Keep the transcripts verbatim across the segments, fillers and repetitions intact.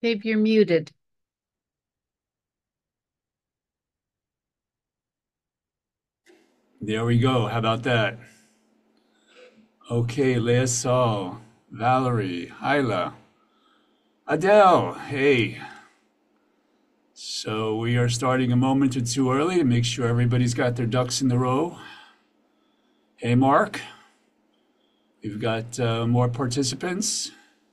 Dave, you're muted. There we go. How about that? Okay, Laya Saul, Valerie, Hyla, Adele. Hey. So we are starting a moment or two early to make sure everybody's got their ducks in the row. Hey, Mark. We've got uh, more participants.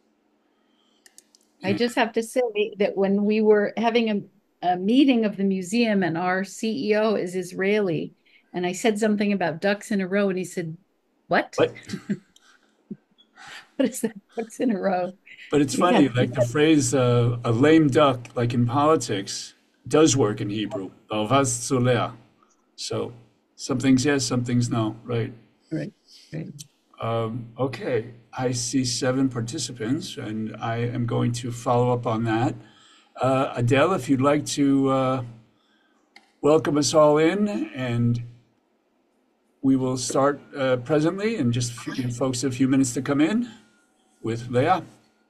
I just have to say that when we were having a, a meeting of the museum and our C E O is Israeli, and I said something about ducks in a row, and he said, "What? But What is that? Ducks in a row?" but it's We funny, had like the phrase uh, "a lame duck," like in politics, does work in Hebrew. Balvas tzolea. So some things yes, some things no. Right. right, right. Um, okay, I see seven participants, and I am going to follow up on that. Uh, Adele, if you'd like to uh, welcome us all in, and we will start uh, presently, and just give folks a few minutes to come in with Leah.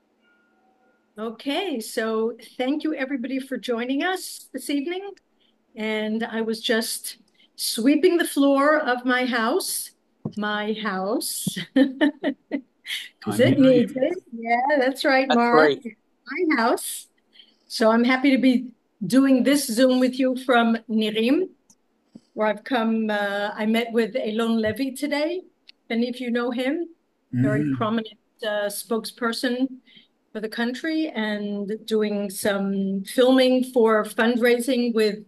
Okay, so thank you everybody for joining us this evening. And I was just sweeping the floor of my house, my house, because I'm it hearing needs you. it. Yeah, that's right, That's Mark. great. My house. So I'm happy to be doing this Zoom with you from Nirim, where I've come. Uh, I met with Elon Levy today. If any of you know him, very Hmm. prominent uh, spokesperson for the country and doing some filming for fundraising with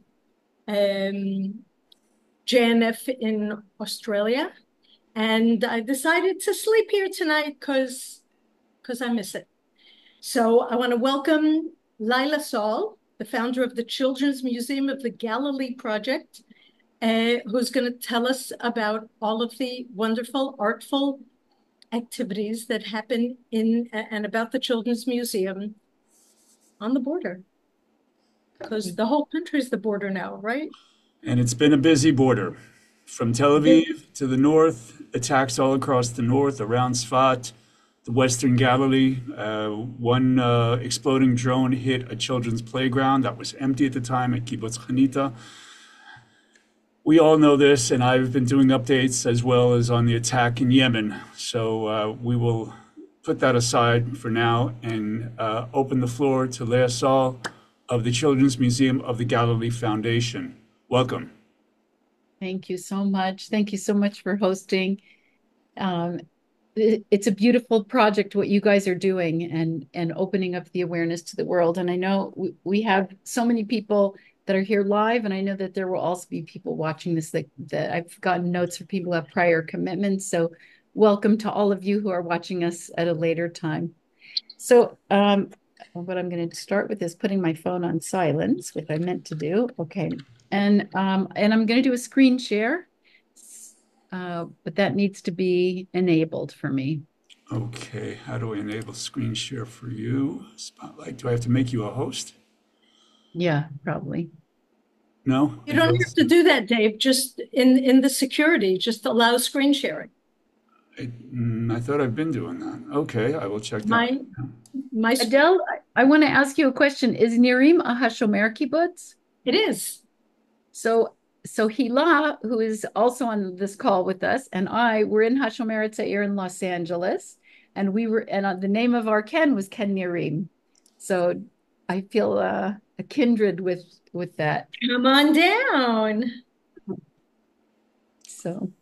um, J N F in Australia. And I decided to sleep here tonight because because I miss it. So I want to welcome Laya Saul, the founder of the Children's Museum of the Galilee Project, uh, who's going to tell us about all of the wonderful, artful activities that happen in and about the Children's Museum on the border, because the whole country is the border now, right? And it's been a busy border. From Tel Aviv to the north, attacks all across the north, around Sfat, the western Galilee. Uh, one uh, exploding drone hit a children's playground that was empty at the time at Kibbutz Chanita. We all know this, and I've been doing updates as well as on the attack in Yemen. So uh, we will put that aside for now and uh, open the floor to Lea Saul of the Children's Museum of the Galilee Foundation. Welcome. Thank you so much. Thank you so much for hosting. Um, it- it's a beautiful project what you guys are doing and and opening up the awareness to the world. And I know we, we have so many people that are here live, and I know that there will also be people watching this that that I've gotten notes for people who have prior commitments. So welcome to all of you who are watching us at a later time. So um, what I'm going to start with is putting my phone on silence, which I meant to do. Okay. And um, and I'm going to do a screen share, uh, but that needs to be enabled for me. Okay, how do I enable screen share for you? Spotlight, do I have to make you a host? Yeah, probably. No? You It don't have goes, to do that, Dave. Just in in the security, just allow screen sharing. it, mm, I thought I've been doing that. Okay, I will check that My out. my Adele, I, I want to ask you a question. Is Nirim a Hashomer kibbutz? it is. So, so Hila, who is also on this call with us, and I were in Hashomer Tzair in Los Angeles, and we were, and uh, the name of our Ken was Ken Nirim. So I feel uh, a kindred with with that. Come on down. So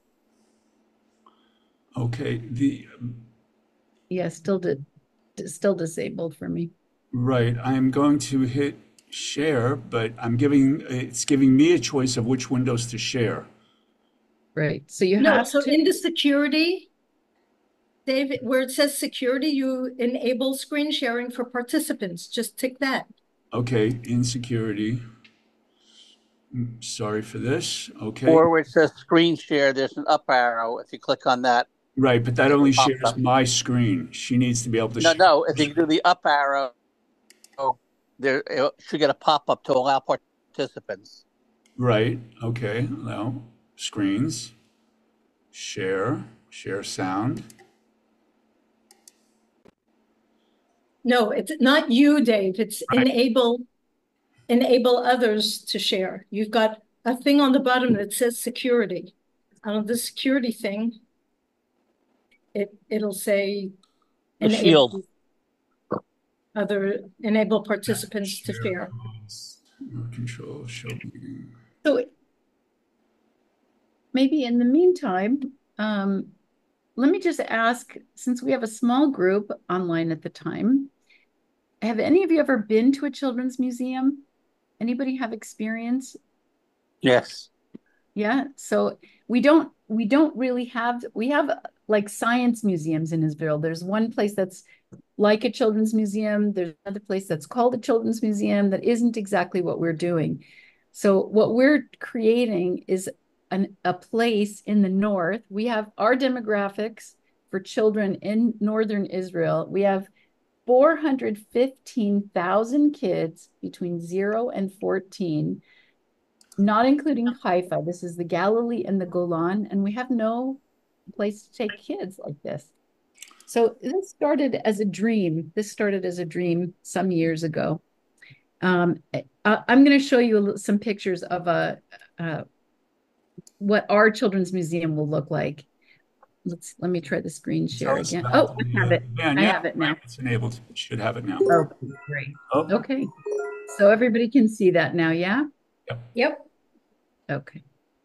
Okay, the yeah, still di still disabled for me. right, I'm going to hit share, but I'm giving it's giving me a choice of which windows to share. Right. So you No, have so to, in the security, David, where it says security, you enable screen sharing for participants. Just tick that. Okay, insecurity. Sorry for this. Okay, Or where it says screen share, there's an up arrow. If you click on that, right, but that it only pops shares up. my screen. She needs to be able to No, share. no. If you do the up arrow, there it should get a pop up to allow participants. Right, okay, now screens, share, share sound. No, it's not you, Dave. It's Right. enable enable others to share. You've got a thing on the bottom that says security. On the security thing, it it'll say The shield. enable other enable participants to Share share. roles, remote control, show meeting. So maybe in the meantime, um, let me just ask, since we have a small group online at the time, have any of you ever been to a children's museum? Anybody have experience? Yes. Yeah. So we don't we don't really have we have like science museums in Israel. There's one place that's like a children's museum. There's another place that's called a children's museum that isn't exactly what we're doing. So what we're creating is an, a place in the north. We have our demographics for children in northern Israel. We have four hundred fifteen thousand kids between zero and fourteen, not including Haifa. This is the Galilee and the Golan, and we have no place to take kids like this. So this started as a dream. This started as a dream some years ago. Um, I, I'm going to show you some pictures of a uh, what our children's museum will look like. Let's let me try the screen share Tell us again. about Oh, I the have uh, it. van. I Yeah, have it right. now. It's enabled. It should have it now. Okay, great. Oh, Okay. So everybody can see that now, yeah? yep. Yep. Okay.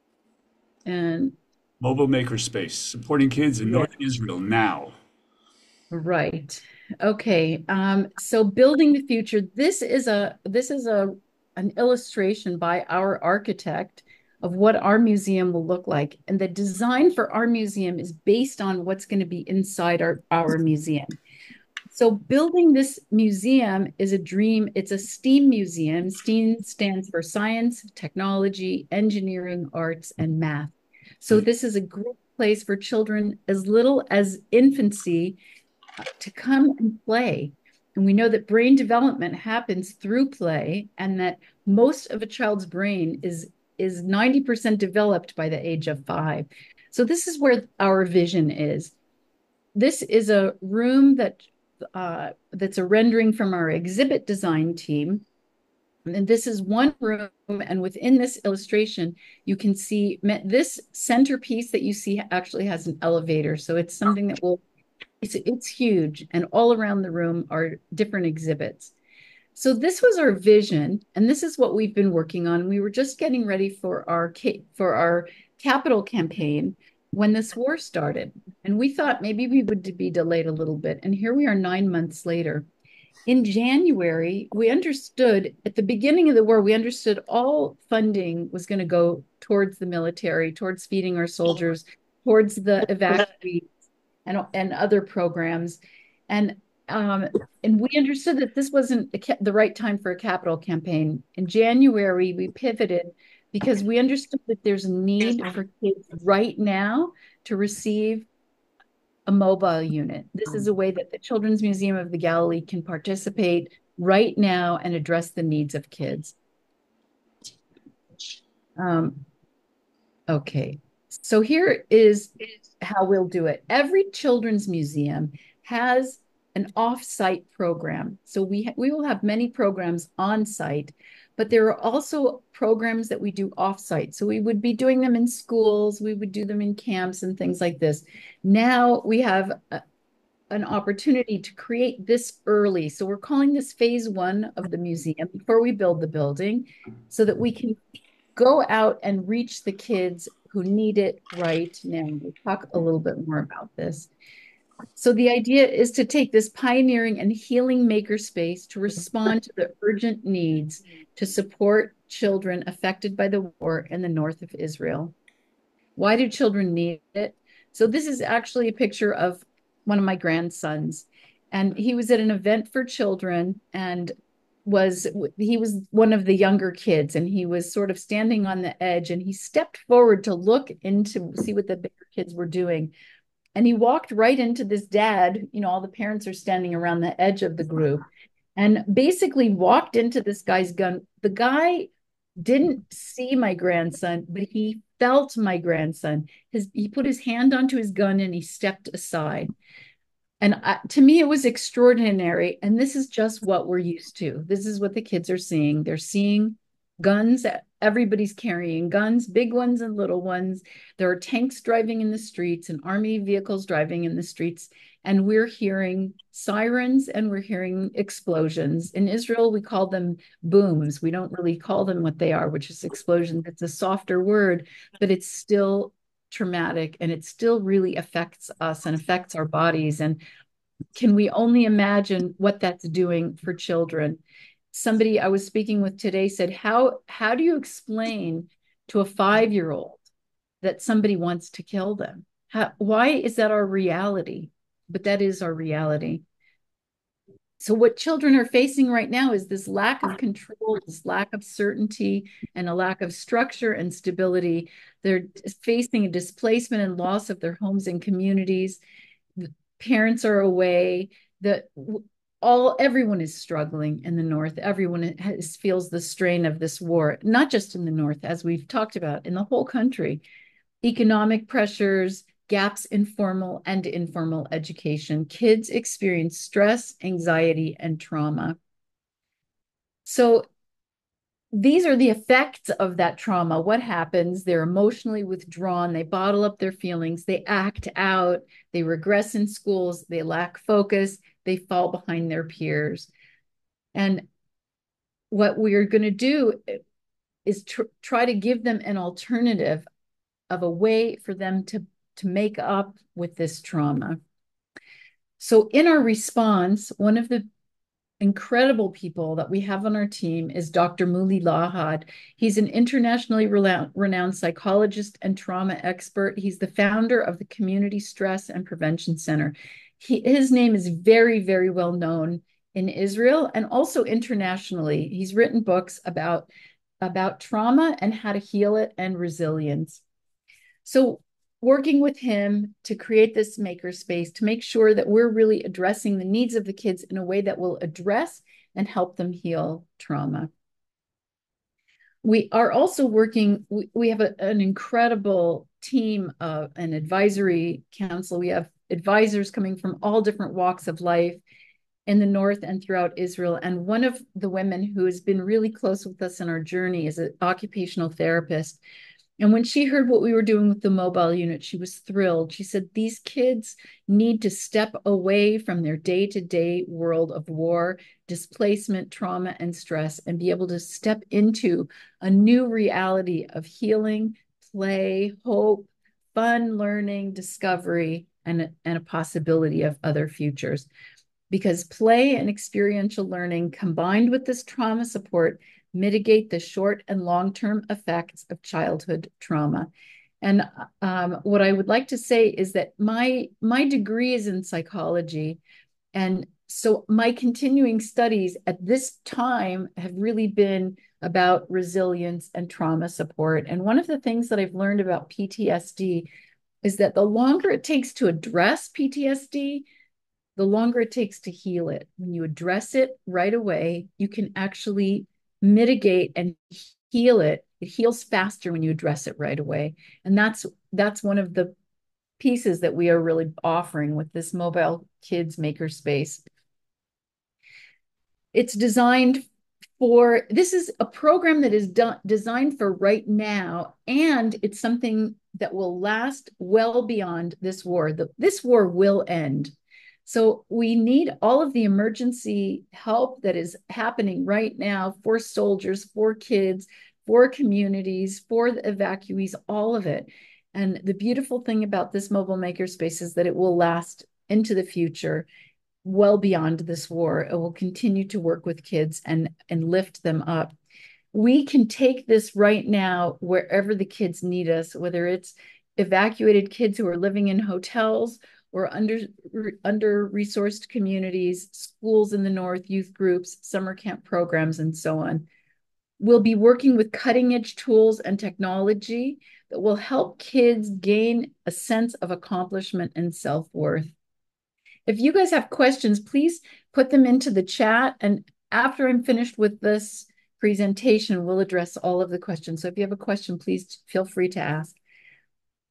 And Mobile makerspace supporting kids in yeah, northern Israel now. right. Okay. Um, so building the future. This is a this is a an illustration by our architect of what our museum will look like. And the design for our museum is based on what's going to be inside our, our museum. So building this museum is a dream. It's a STEAM museum. STEAM stands for science, technology, engineering, arts, and math. So this is a great place for children as little as infancy to come and play. And we know that brain development happens through play, and that most of a child's brain is is ninety percent developed by the age of five. So this is where our vision is. This is a room that uh, that's a rendering from our exhibit design team. And this is one room, and within this illustration, you can see this centerpiece that you see actually has an elevator. So it's something that will it's it's huge, and all around the room are different exhibits. So this was our vision, and this is what we've been working on. We were just getting ready for our for our capital campaign when this war started, and we thought maybe we would be delayed a little bit. And here we are nine months later. In January, we understood at the beginning of the war, we understood all funding was going to go towards the military, towards feeding our soldiers, towards the evacuees, and, and other programs. And um, and we understood that this wasn't a, the right time for a capital campaign. In January, we pivoted because we understood that there's a need for kids right now to receive a mobile unit. This is a way that the Children's Museum of the Galilee can participate right now and address the needs of kids. Um, okay, so here is how we'll do it. Every children's museum has an off-site program. So we, we will have many programs on-site, but there are also programs that we do off-site. So we would be doing them in schools, we would do them in camps and things like this. Now we have a, an opportunity to create this early. So we're calling this phase one of the museum before we build the building, so that we can go out and reach the kids who need it right now. We'll talk a little bit more about this. So the idea is to take this pioneering and healing makerspace to respond to the urgent needs to support children affected by the war in the north of Israel. Why do children need it? So this is actually a picture of one of my grandsons, and he was at an event for children, and was he was one of the younger kids, and he was sort of standing on the edge, and he stepped forward to look into see what the bigger kids were doing. And he walked right into this dad, you know, all the parents are standing around the edge of the group, and basically walked into this guy's gun. The guy didn't see my grandson, but he felt my grandson. His, he put his hand onto his gun and he stepped aside. And I, to me, it was extraordinary. And this is just what we're used to. This is what the kids are seeing. They're seeing guns. Everybody's carrying guns, big ones and little ones. There are tanks driving in the streets and army vehicles driving in the streets. And we're hearing sirens and we're hearing explosions. In Israel, we call them booms. We don't really call them what they are, which is explosions. It's a softer word, but it's still traumatic and it still really affects us and affects our bodies. And can we only imagine what that's doing for children? Somebody I was speaking with today said, how, how do you explain to a five-year-old that somebody wants to kill them? How, why is that our reality? But that is our reality. So what children are facing right now is this lack of control, this lack of certainty, and a lack of structure and stability. They're facing a displacement and loss of their homes and communities. The parents are away. The all everyone is struggling in the North. Everyone has, feels the strain of this war, not just in the North, as we've talked about, in the whole country. Economic pressures, gaps in formal and informal education. Kids experience stress, anxiety, and trauma. So these are the effects of that trauma. What happens? They're emotionally withdrawn. They bottle up their feelings. They act out. They regress in schools. They lack focus. They fall behind their peers. And what we're going to do is tr- try to give them an alternative of a way for them to, to make up with this trauma. So in our response, one of the incredible people that we have on our team is Doctor Muli Lahad. He's an internationally renowned psychologist and trauma expert. He's the founder of the Community Stress and Prevention Center. He, his name is very, very well known in Israel and also internationally. He's written books about, about trauma and how to heal it and resilience. So working with him to create this makerspace to make sure that we're really addressing the needs of the kids in a way that will address and help them heal trauma. We are also working, we, we have a, an incredible team of an advisory council. We have advisors coming from all different walks of life in the North and throughout Israel. And one of the women who has been really close with us in our journey is an occupational therapist. And when she heard what we were doing with the mobile unit, she was thrilled. She said, these kids need to step away from their day-to-day world of war, displacement, trauma, and stress, and be able to step into a new reality of healing, play, hope, fun, learning, discovery, and, and a possibility of other futures. Because play and experiential learning combined with this trauma support mitigate the short and long-term effects of childhood trauma. And um, what I would like to say is that my, my degree is in psychology. And so my continuing studies at this time have really been about resilience and trauma support. And one of the things that I've learned about P T S D is that the longer it takes to address P T S D, the longer it takes to heal it. When you address it right away, you can actually mitigate and heal it. It heals faster when you address it right away. And that's that's one of the pieces that we are really offering with this mobile kids makerspace. It's designed for, this is a program that is done, designed for right now, and it's something that will last well beyond this war. The, this war will end. So we need all of the emergency help that is happening right now for soldiers, for kids, for communities, for the evacuees, all of it. And the beautiful thing about this mobile makerspace is that it will last into the future, well beyond this war. It will continue to work with kids and, and lift them up. We can take this right now wherever the kids need us, whether it's evacuated kids who are living in hotels or under, under-resourced communities, schools in the North, youth groups, summer camp programs, and so on. We'll be working with cutting-edge tools and technology that will help kids gain a sense of accomplishment and self-worth. If you guys have questions, please put them into the chat. And after I'm finished with this presentation, we'll address all of the questions. So if you have a question, please feel free to ask.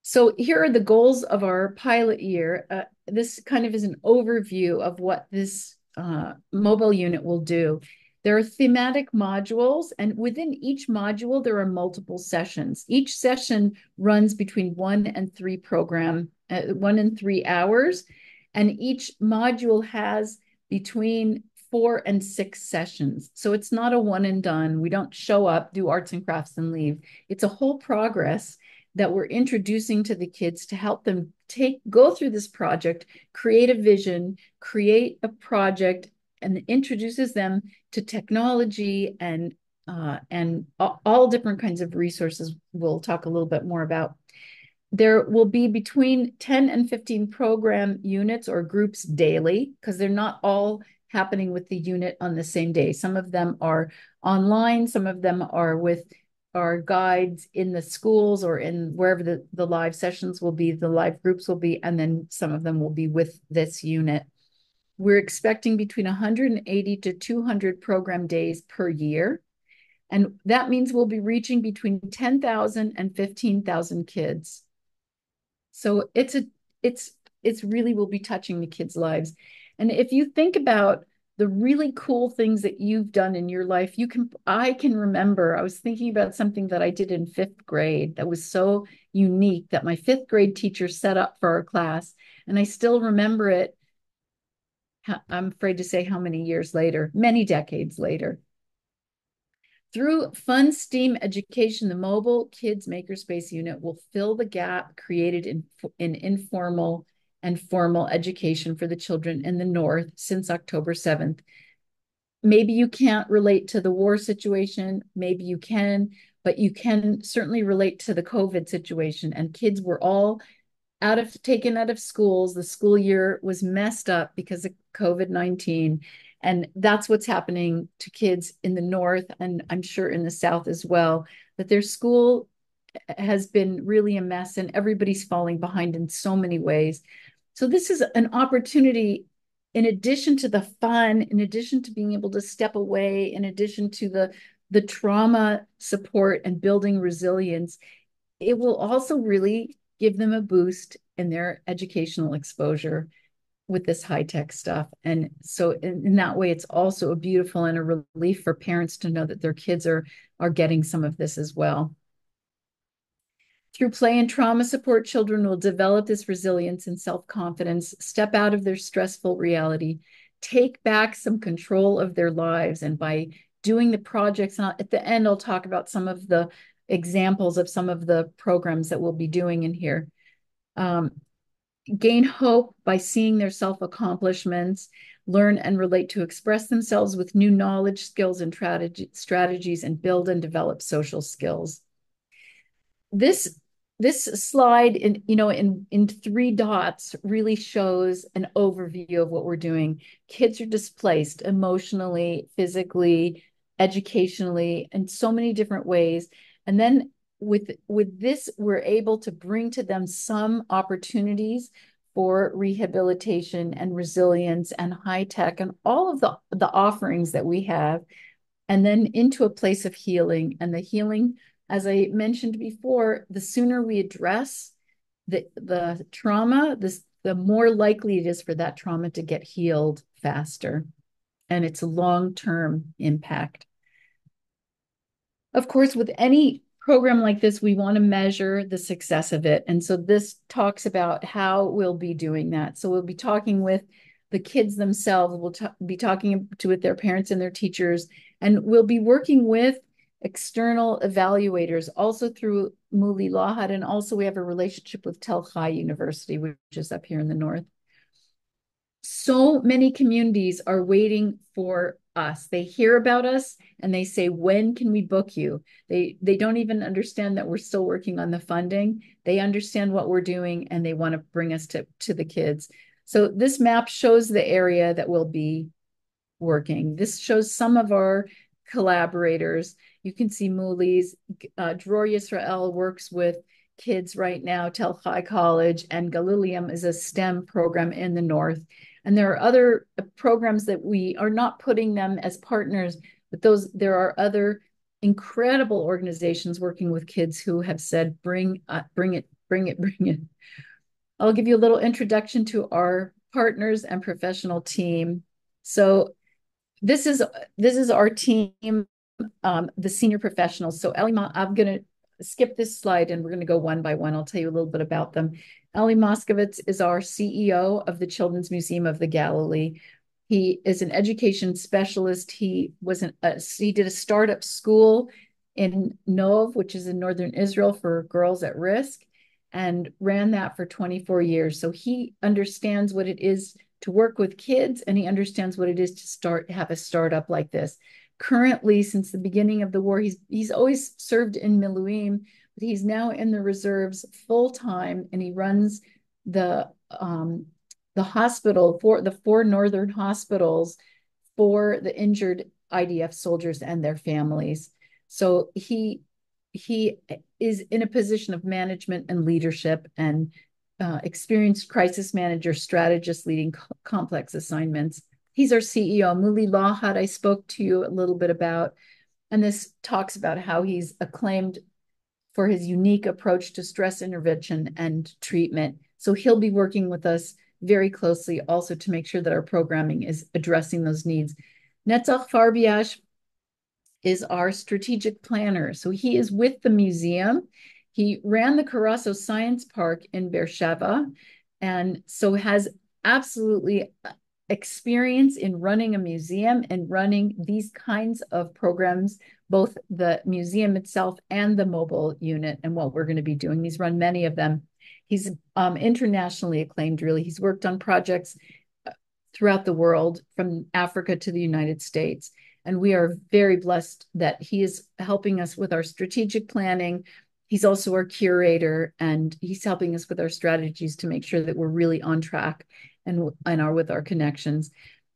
So here are the goals of our pilot year. Uh, this kind of is an overview of what this uh, mobile unit will do. There are thematic modules, and within each module, there are multiple sessions. Each session runs between one and three program, uh, one and three hours, and each module has between four and six sessions. So it's not a one and done. We don't show up, do arts and crafts, and leave. It's a whole progress that we're introducing to the kids to help them take go through this project, create a vision, create a project, and introduces them to technology and uh, and all different kinds of resources we'll talk a little bit more about. There will be between ten and fifteen program units or groups daily, because they're not all happening with the unit on the same day. Some of them are online, some of them are with our guides in the schools or in wherever the, the live sessions will be, the live groups will be, and then some of them will be with this unit. We're expecting between one hundred eighty to two hundred program days per year. And that means we'll be reaching between ten thousand and fifteen thousand kids. So it's a it's it's really will be touching the kids' lives. And if you think about the really cool things that you've done in your life, you can I can remember I was thinking about something that I did in fifth grade that was so unique that my fifth grade teacher set up for our class. And I still remember it. I'm afraid to say how many years later, many decades later. Through Fun STEAM education, the Mobile Kids Makerspace unit will fill the gap created in, in informal and formal education for the children in the North since October seventh. Maybe you can't relate to the war situation, maybe you can, but you can certainly relate to the COVID situation. And kids were all out of taken out of schools. The school year was messed up because of COVID nineteen. And that's what's happening to kids in the North, and I'm sure in the South as well, that their school has been really a mess and everybody's falling behind in so many ways. So this is an opportunity, in addition to the fun, in addition to being able to step away, in addition to the, the trauma support and building resilience, it will also really give them a boost in their educational exposure with this high-tech stuff. And so in, in that way, it's also a beautiful and a relief for parents to know that their kids are, are getting some of this as well. Through play and trauma support, children will develop this resilience and self-confidence, step out of their stressful reality, take back some control of their lives. And by doing the projects, and at the end, I'll talk about some of the examples of some of the programs that we'll be doing in here. Um, gain hope by seeing their self-accomplishments, learn and relate to express themselves with new knowledge, skills, and strategies, and build and develop social skills. This this slide in you know in in three dots really shows an overview of what we're doing. Kids are displaced emotionally, physically, educationally, in so many different ways. And then with with this, we're able to bring to them some opportunities for rehabilitation and resilience and high tech and all of the, the offerings that we have, and then into a place of healing. And the healing, as I mentioned before, the sooner we address the, the trauma, this, the more likely it is for that trauma to get healed faster. And it's a long-term impact. Of course, with any program like this, we want to measure the success of it. And so this talks about how we'll be doing that. So we'll be talking with the kids themselves. We'll be talking to with their parents and their teachers, and we'll be working with external evaluators, also through Muli Lahad, and also we have a relationship with Tel Chai University, which is up here in the north. So many communities are waiting for us. They hear about us and they say, when can we book you? They, they don't even understand that we're still working on the funding. They understand what we're doing and they want to bring us to, to the kids. So this map shows the area that will be working. This shows some of our collaborators. You can see Muli's, uh, Dror Yisrael works with kids right now, Tel Chai College, and Galilee is a STEM program in the north. And there are other programs that we are not putting them as partners, but those there are other incredible organizations working with kids who have said, bring, uh, bring it, Bring it, bring it. I'll give you a little introduction to our partners and professional team. So this is this is our team, um, the senior professionals. So Ellie, I'm going to skip this slide and we're going to go one by one. I'll tell you a little bit about them. Ellie Moskovitz is our C E O of the Children's Museum of the Galilee. He is an education specialist. He was an a, he did a startup school in Nov, which is in northern Israel for girls at risk, and ran that for twenty-four years. So he understands what it is to work with kids, and he understands what it is to start have a startup like this. Currently, since the beginning of the war, he's he's always served in Miluim, but he's now in the reserves full time, and he runs the um, the hospital for the four northern hospitals for the injured I D F soldiers and their families. So he he is in a position of management and leadership and uh, experienced crisis manager, strategist leading co complex assignments. He's our C E O. Muli Lahad, I spoke to you a little bit about, and this talks about how he's acclaimed for his unique approach to stress intervention and treatment. So he'll be working with us very closely also to make sure that our programming is addressing those needs. Netzach Farbiash is our strategic planner. So he is with the museum. He ran the Carasso Science Park in Beersheba, and so has absolutely experience in running a museum and running these kinds of programs, both the museum itself and the mobile unit and what we're going to be doing. He's run many of them. He's um, internationally acclaimed, really. He's worked on projects throughout the world, from Africa to the United States. And we are very blessed that he is helping us with our strategic planning. He's also our curator, and he's helping us with our strategies to make sure that we're really on track and, and are with our connections.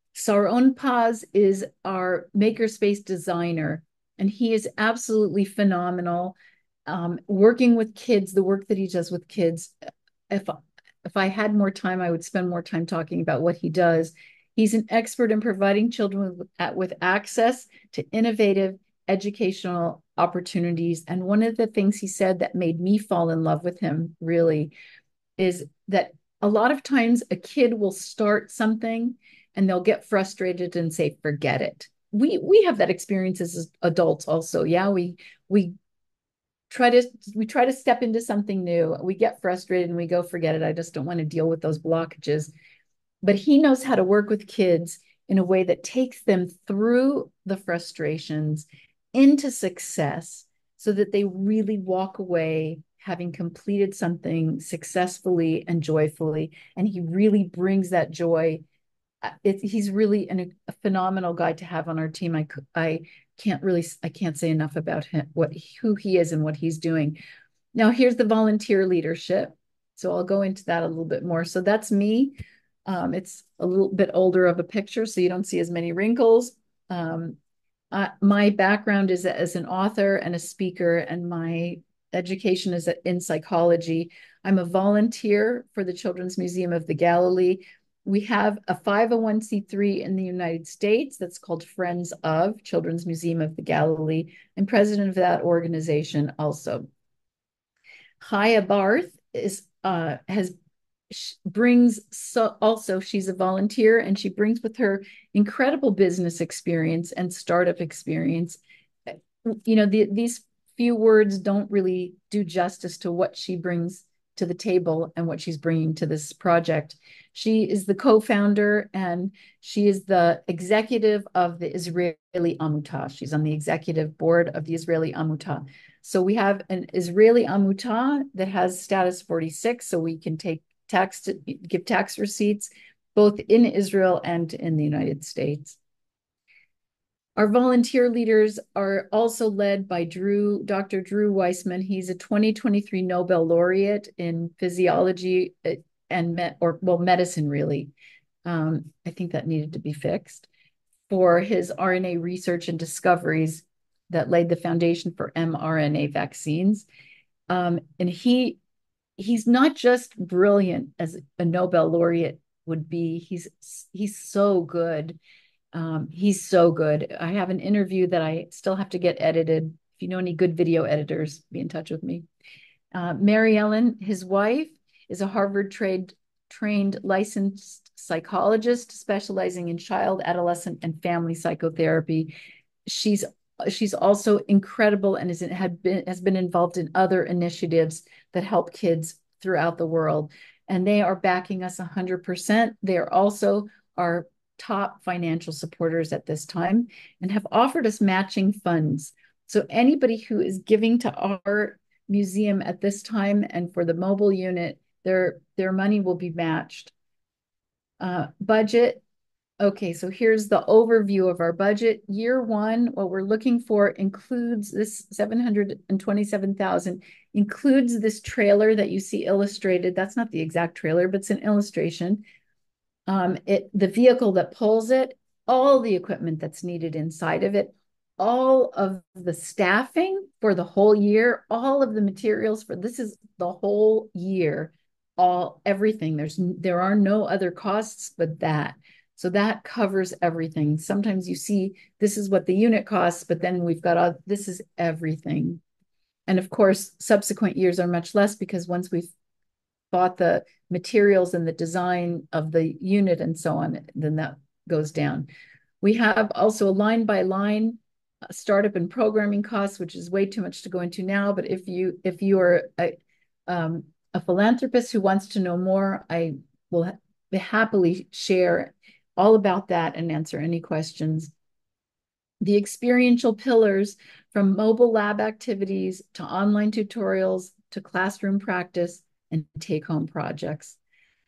Saron Paz is our makerspace designer, and he is absolutely phenomenal. Um, working with kids, the work that he does with kids, if, if I had more time, I would spend more time talking about what he does. He's an expert in providing children with, with access to innovative educational opportunities. And one of the things he said that made me fall in love with him, really, is that a lot of times a kid will start something and they'll get frustrated and say, forget it. We we have that experience as adults also. Yeah, we we try to we try to step into something new. We get frustrated and we go, forget it. I just don't want to deal with those blockages. But he knows how to work with kids in a way that takes them through the frustrations into success so that they really walk away having completed something successfully and joyfully. And he really brings that joy. It, he's really an, a phenomenal guy to have on our team. I, I can't really, I can't say enough about him, what, who he is and what he's doing. Now, here's the volunteer leadership. So I'll go into that a little bit more. So that's me. Um, it's a little bit older of a picture, so you don't see as many wrinkles. Um, uh, my background is as an author and a speaker, and my education is in psychology. I'm a volunteer for the Children's Museum of the Galilee. We have a five oh one c three in the United States that's called Friends of Children's Museum of the Galilee. I'm president of that organization also. Chaya Barth is uh, has brings so also she's a volunteer, and she brings with her incredible business experience and startup experience. You know, the, these few words don't really do justice to what she brings to the table and what she's bringing to this project. She is the co-founder and she is the executive of the Israeli Amuta. She's on the executive board of the Israeli Amuta. So we have an Israeli Amuta that has status forty-six, so we can take tax, give tax receipts both in Israel and in the United States. Our volunteer leaders are also led by Drew, Doctor Drew Weissman. He's a twenty twenty-three Nobel laureate in physiology and med, or well, medicine really. Um, I think that needed to be fixed for his R N A research and discoveries that laid the foundation for mRNA vaccines. Um, and he he's not just brilliant as a Nobel laureate would be. He's he's so good. Um, he's so good. I have an interview that I still have to get edited. If you know any good video editors, be in touch with me. Uh, Mary Ellen, his wife, is a Harvard trained trained licensed psychologist specializing in child, adolescent, and family psychotherapy. She's she's also incredible and is had been has been involved in other initiatives that help kids throughout the world. And they are backing us one hundred percent. They are also our top financial supporters at this time and have offered us matching funds. So anybody who is giving to our museum at this time and for the mobile unit, their their money will be matched. Uh, budget. Okay, so here's the overview of our budget. Year one, what we're looking for includes this seven hundred twenty-seven thousand, includes this trailer that you see illustrated. That's not the exact trailer, but it's an illustration. Um, it the vehicle that pulls it, all the equipment that's needed inside of it, all of the staffing for the whole year, all of the materials for this is the whole year, all everything. There's there are no other costs but that. So that covers everything. Sometimes you see this is what the unit costs, but then we've got all this is everything. And of course, subsequent years are much less because once we've bought the materials and the design of the unit and so on, then that goes down. We have also a line by line startup and programming costs, which is way too much to go into now. But if you if you are a, um, a philanthropist who wants to know more, I will ha happily share all about that and answer any questions. The experiential pillars, from mobile lab activities to online tutorials to classroom practice and take-home projects.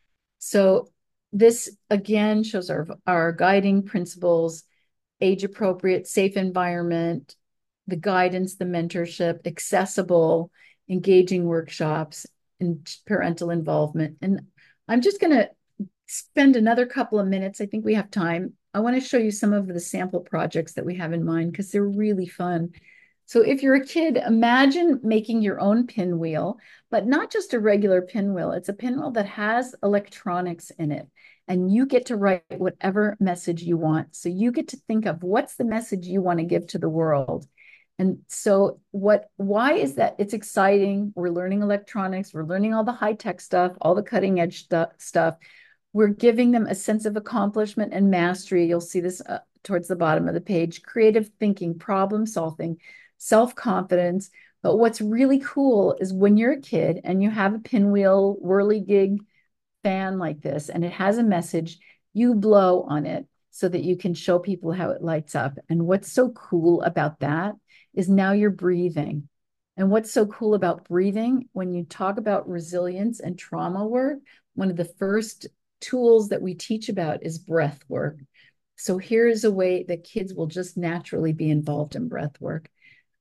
So this again shows our, our guiding principles: age-appropriate, safe environment, the guidance, the mentorship, accessible, engaging workshops, and parental involvement. And I'm just going to spend another couple of minutes. I think we have time. I want to show you some of the sample projects that we have in mind because they're really fun. So if you're a kid, imagine making your own pinwheel, but not just a regular pinwheel. It's a pinwheel that has electronics in it, and you get to write whatever message you want. So you get to think of what's the message you want to give to the world. And so what, why is that? It's exciting. We're learning electronics. We're learning all the high-tech stuff, all the cutting edge stu stuff. We're giving them a sense of accomplishment and mastery. You'll see this uh, towards the bottom of the page: creative thinking, problem solving, self-confidence. But what's really cool is when you're a kid and you have a pinwheel whirligig fan like this and it has a message, you blow on it so that you can show people how it lights up. And what's so cool about that is now you're breathing. And what's so cool about breathing, when you talk about resilience and trauma work, one of the first tools that we teach about is breath work. So here is a way that kids will just naturally be involved in breath work.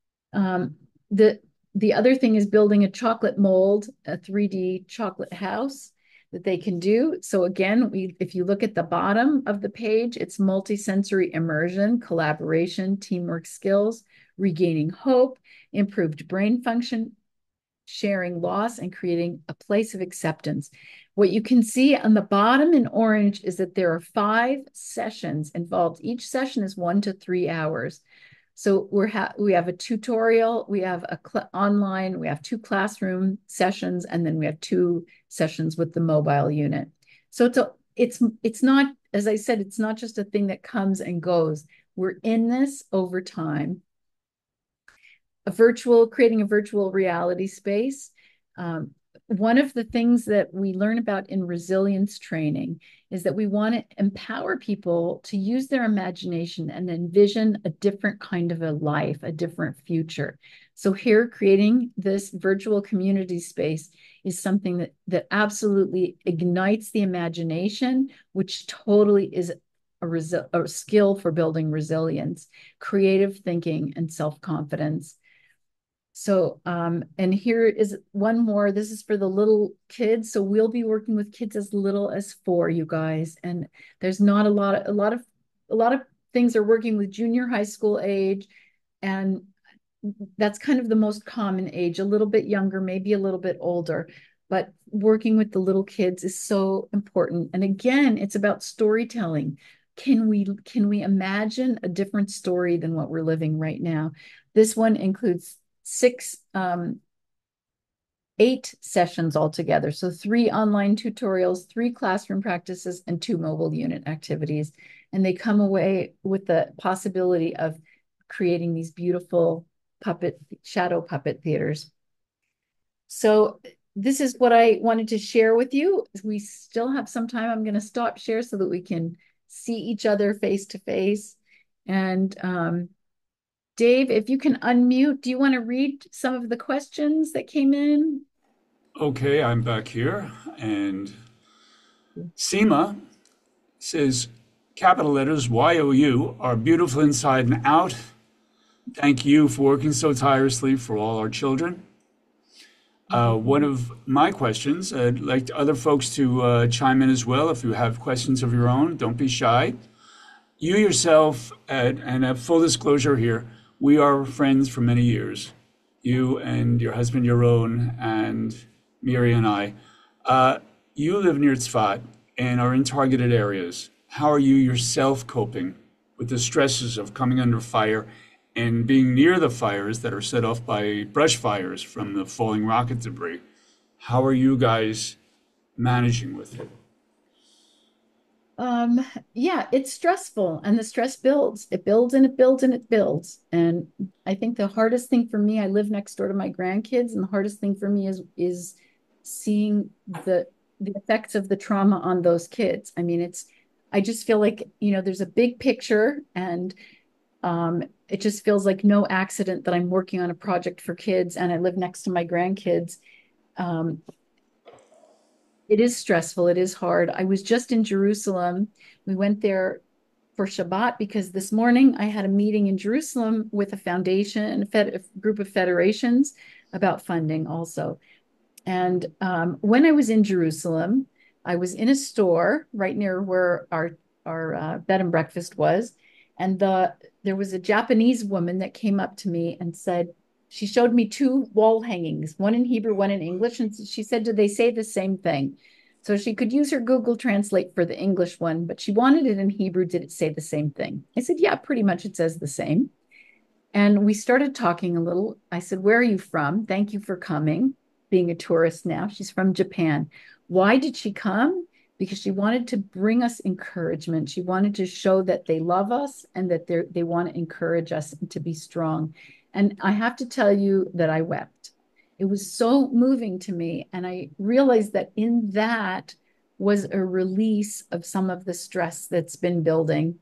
Um, the, the other thing is building a chocolate mold, a three D chocolate house that they can do. So again, we, if you look at the bottom of the page, it's multisensory immersion, collaboration, teamwork skills, regaining hope, improved brain function, sharing loss, and creating a place of acceptance. What you can see on the bottom in orange is that there are five sessions involved. Each session is one to three hours. So we're ha we have a tutorial, we have a online, we have two classroom sessions, and then we have two sessions with the mobile unit. So it's a, it's it's not, as I said, it's not just a thing that comes and goes. We're in this over time. A virtual, creating a virtual reality space. Um, one of the things that we learn about in resilience training is that we want to empower people to use their imagination and envision a different kind of a life, a different future. So here, creating this virtual community space is something that, that absolutely ignites the imagination, which totally is a, a skill for building resilience, creative thinking, and self-confidence. So, um, and here is one more. This is for the little kids. So we'll be working with kids as little as four, you guys. And there's not a lot of, a lot of, a lot of things are working with junior high school age. And that's kind of the most common age, a little bit younger, maybe a little bit older. But working with the little kids is so important. And again, it's about storytelling. Can we, can we imagine a different story than what we're living right now? This one includes six um, eight sessions altogether. So three online tutorials, three classroom practices, and two mobile unit activities. And they come away with the possibility of creating these beautiful puppet, shadow puppet theaters. So this is what I wanted to share with you. We still have some time. I'm going to stop share so that we can see each other face to face. And um, Dave, if you can unmute, do you want to read some of the questions that came in? Okay, I'm back here. And Seema says, capital letters Y O U are beautiful inside and out. Thank you for working so tirelessly for all our children. Uh, one of my questions, I'd like other folks to uh, chime in as well. If you have questions of your own, don't be shy. You yourself, and, and a full disclosure here, we are friends for many years. You and your husband, Yaron, and Miri and I. Uh, you live near Tzfat and are in targeted areas. How are you yourself coping with the stresses of coming under fire and being near the fires that are set off by brush fires from the falling rocket debris? How are you guys managing with it? Um, yeah, it's stressful and the stress builds. It builds and it builds and it builds. And I think the hardest thing for me, I live next door to my grandkids, and the hardest thing for me is is seeing the the effects of the trauma on those kids. I mean, it's I just feel like, you know, there's a big picture, and um it just feels like no accident that I'm working on a project for kids and I live next to my grandkids. Um, it is stressful. It is hard. I was just in Jerusalem. We went there for Shabbat because this morning I had a meeting in Jerusalem with a foundation, a, fed, a group of federations about funding also. And um, when I was in Jerusalem, I was in a store right near where our our uh, bed and breakfast was, and the there was a Japanese woman that came up to me and said, she showed me two wall hangings, one in Hebrew, one in English, and she said, "Do they say the same thing?" So she could use her Google Translate for the English one, but she wanted it in Hebrew. Did it say the same thing? I said, "Yeah, pretty much it says the same." And we started talking a little. I said, "Where are you from? Thank you for coming, being a tourist now." She's from Japan. Why did she come? Because she wanted to bring us encouragement. She wanted to show that they love us and that they they want to encourage us to be strong. And I have to tell you that I wept. It was so moving to me. And I realized that in that was a release of some of the stress that's been building.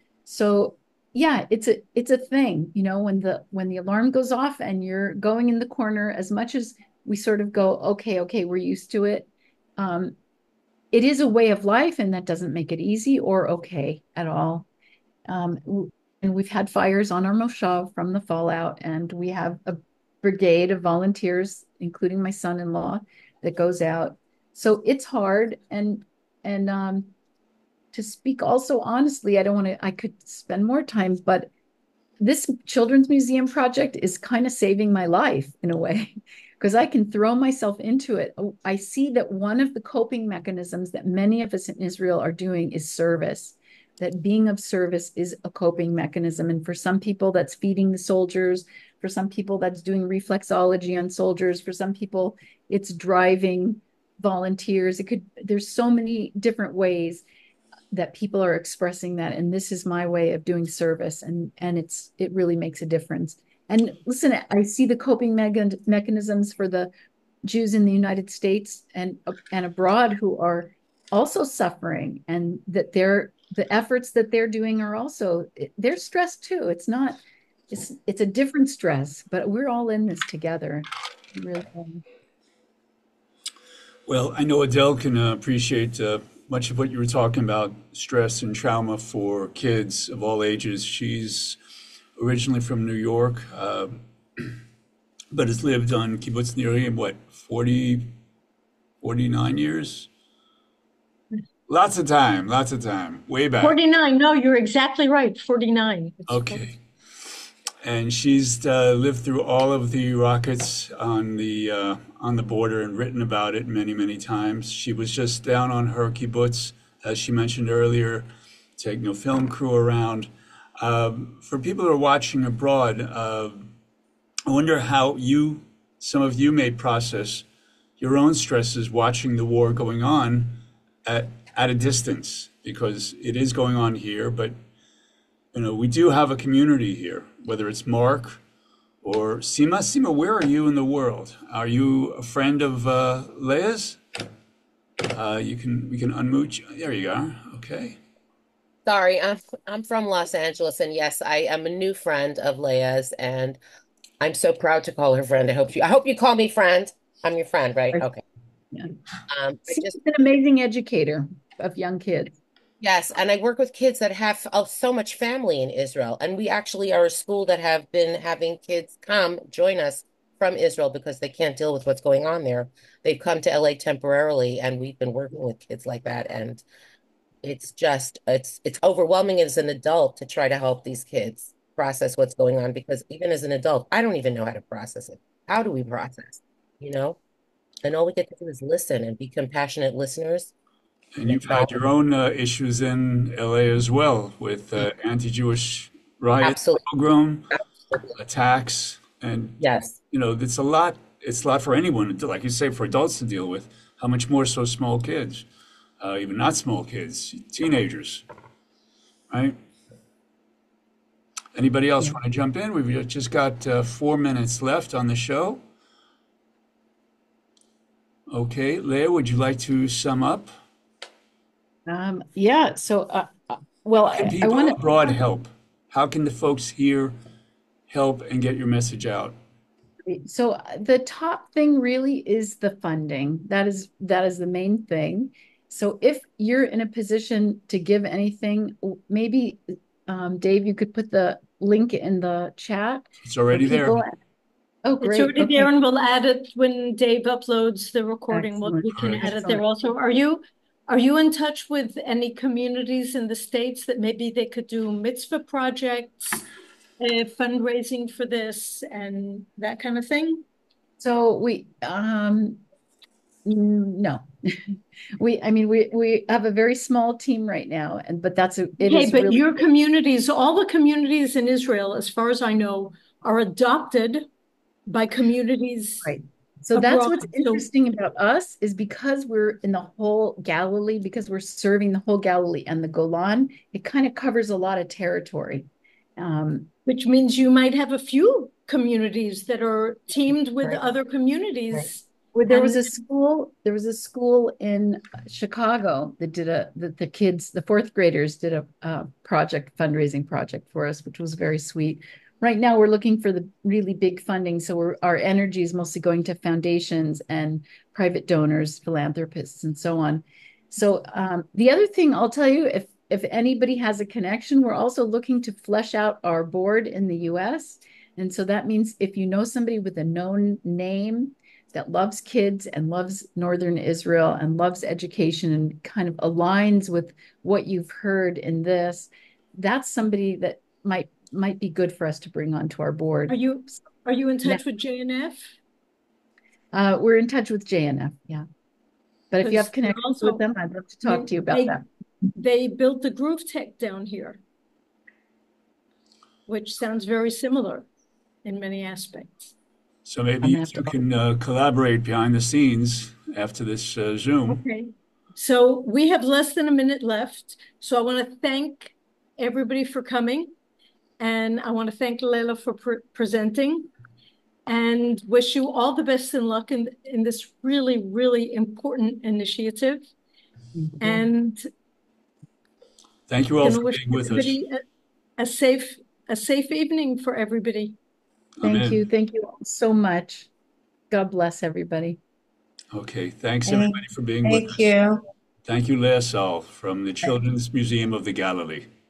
So yeah, it's a it's a thing, you know, when the when the alarm goes off and you're going in the corner, as much as we sort of go, okay, okay, we're used to it. Um, it is a way of life, and that doesn't make it easy or okay at all. Um, and we've had fires on our moshav from the fallout, and we have a brigade of volunteers, including my son-in-law, that goes out. So it's hard, and and um, to speak also honestly, I don't want to, I could spend more time, but this children's museum project is kind of saving my life in a way because I can throw myself into it. I see that one of the coping mechanisms that many of us in Israel are doing is service, that being of service is a coping mechanism. And for some people, that's feeding the soldiers. For some people, that's doing reflexology on soldiers. For some people, it's driving volunteers. It could, there's so many different ways that people are expressing that, and this is my way of doing service, and and it's it really makes a difference. And listen, I see the coping me- mechanisms for the Jews in the United States and and abroad who are also suffering, and that they're the efforts that they're doing are also, they're stressed too. It's not, it's it's a different stress, but we're all in this together. Really. Well, I know Adele can uh, appreciate uh, much of what you were talking about, stress and trauma for kids of all ages. She's originally from New York, uh, but has lived on kibbutz Niri in what, forty, forty-nine years? Lots of time, lots of time, way back. forty-nine. No, you're exactly right. forty-nine. It's Okay. And she's uh, lived through all of the rockets on the uh, on the border and written about it many, many times. She was just down on her kibbutz, as she mentioned earlier, taking a film crew around. Um, for people who are watching abroad, uh, I wonder how you, some of you may process your own stresses watching the war going on at at a distance because it is going on here, but you know, we do have a community here, whether it's Mark or Sima. Sima, where are you in the world? Are you a friend of uh, Leia's? Uh, you can we can unmute you. There you are. Okay. Sorry, I'm I'm from Los Angeles, and yes, I am a new friend of Leia's, and I'm so proud to call her friend. I hope you I hope you call me friend. I'm your friend, right? Right. Okay. Yeah. Um, I She's just an amazing educator of young kids. Yes, and I work with kids that have uh, so much family in Israel, and we actually are a school that have been having kids come join us from Israel because they can't deal with what's going on there. They've come to L A temporarily, and we've been working with kids like that, and it's just it's it's overwhelming as an adult to try to help these kids process what's going on because even as an adult, I don't even know how to process it. How do we process, you know? And all we get to do is listen and be compassionate listeners And and you've had acknowledge. your own uh, issues in L A as well with uh, anti-Jewish riots, Absolutely. pogrom, Absolutely. attacks, and Yes. you know, it's a lot. It's a lot for anyone, to, like you say, for adults to deal with. How much more so small kids, uh, even not small kids, teenagers, right? Anybody else Yeah. want to jump in? We've just got uh, four minutes left on the show. Okay, Leah, would you like to sum up? Um, yeah. So, uh, uh, well, Can I, I people want to. abroad help? How can the folks here help and get your message out? So uh, the top thing really is the funding. That is that is the main thing. So if you're in a position to give anything, maybe um, Dave, you could put the link in the chat It's for already there. people. Oh, It's great. already there Okay. and we'll add it when Dave uploads the recording. We'll, Excellent. we can Right. add it there Excellent. also. Are you are you in touch with any communities in the States that maybe they could do mitzvah projects, uh, fundraising for this and that kind of thing? So we um no. We I mean we we have a very small team right now and but that's a it Okay, is but really your communities, all the communities in Israel, as far as I know, are adopted by communities right. So that's abroad. what's So, interesting about us is because we're in the whole Galilee, because we're serving the whole Galilee and the Golan, it kind of covers a lot of territory. Um, which means you might have a few communities that are teamed with right. other Right. communities. Well, there was And a school, there was a school in Chicago that did a that the kids, the fourth graders did a, a project, fundraising project for us, which was very sweet. Right now we're looking for the really big funding. So we're our energy is mostly going to foundations and private donors, philanthropists, and so on. So um, the other thing I'll tell you, if if anybody has a connection, we're also looking to flesh out our board in the U S. And so that means if you know somebody with a known name that loves kids and loves Northern Israel and loves education and kind of aligns with what you've heard in this, that's somebody that might might be good for us to bring onto our are board. you are you in Now, touch with J N F? uh, we're in touch with J N F, yeah. But if you have Because they're connections with also, them, I'd love to I talk to mean, you about they that. they built the Groove Tech down here, which sounds very similar in many aspects. So maybe I'm you gonna have two to. can uh, collaborate behind the scenes after this uh, Zoom. Okay. So we have less than a minute left. So I want to thank everybody for coming. And I want to thank Leila for pre presenting and wish you all the best and luck in, in this really, really important initiative. And Thank you all going to for wish being with us. everybody a, a safe, a safe evening for everybody. Thank Amen. you. Thank you all so much. God bless everybody. Okay, thanks Thank, everybody for being with thank us. you. Thank you, Laya Saul from the Children's Museum of the Galilee.